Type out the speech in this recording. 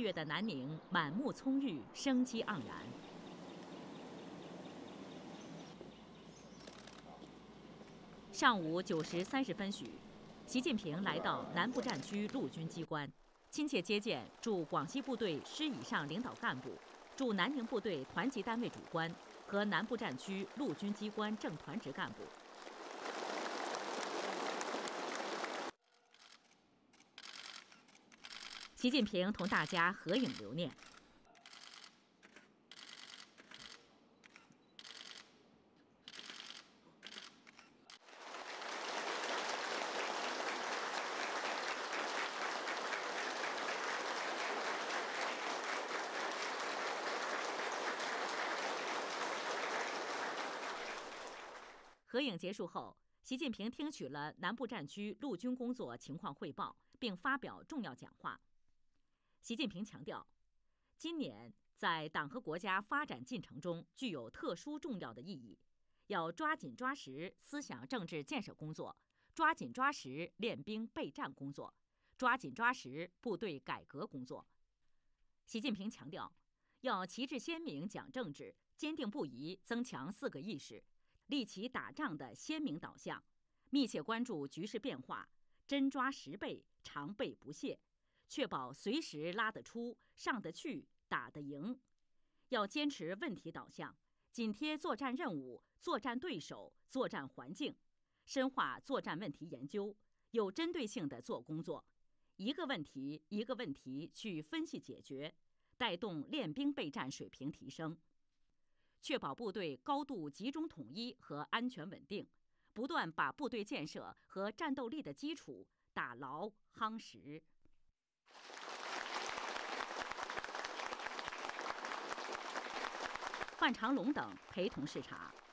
月的南宁满目葱郁，生机盎然。上午9时30分许，习近平来到南部战区陆军机关，亲切接见驻广西部队师以上领导干部、驻南宁部队团级单位主官和南部战区陆军机关正团职干部。习近平同大家合影留念。合影结束后，习近平听取了南部战区陆军工作情况汇报，并发表重要讲话。习近平强调，今年在党和国家发展进程中具有特殊重要的意义，要抓紧抓实思想政治建设工作，抓紧抓实练兵备战工作，抓紧抓实部队改革工作。习近平强调，要旗帜鲜明讲政治，坚定不移增强4个意识，立起打仗的鲜明导向，密切关注局势变化，真抓实备，常备不懈，确保随时拉得出、上得去、打得赢。要坚持问题导向，紧贴作战任务、作战对手、作战环境，深化作战问题研究，有针对性地做工作，一个问题一个问题去分析解决，带动练兵备战水平提升，确保部队高度集中统一和安全稳定，不断把部队建设和战斗力的基础打牢夯实。范长龙等陪同视察。